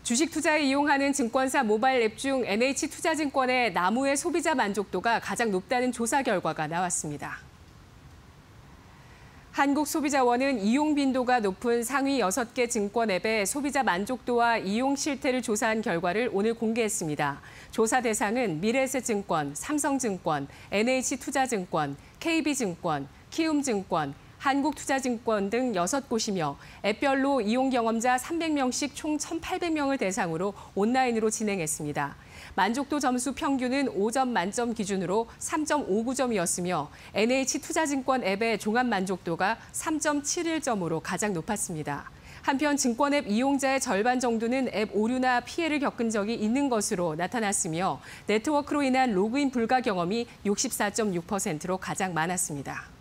주식 투자에 이용하는 증권사 모바일 앱 중 NH투자증권의 나무의 소비자 만족도가 가장 높다는 조사 결과가 나왔습니다. 한국소비자원은 이용 빈도가 높은 상위 6개 증권 앱의 소비자 만족도와 이용 실태를 조사한 결과를 오늘 공개했습니다. 조사 대상은 미래에셋증권, 삼성증권, NH투자증권, KB증권, 키움증권, 한국투자증권 등 6곳이며 앱별로 이용 경험자 300명씩 총 1,800명을 대상으로 온라인으로 진행했습니다. 만족도 점수 평균은 5점 만점 기준으로 3.59점이었으며 NH투자증권 앱의 종합 만족도가 3.71점으로 가장 높았습니다. 한편 증권 앱 이용자의 절반 정도는 앱 오류나 피해를 겪은 적이 있는 것으로 나타났으며 네트워크로 인한 로그인 불가 경험이 64.6%로 가장 많았습니다.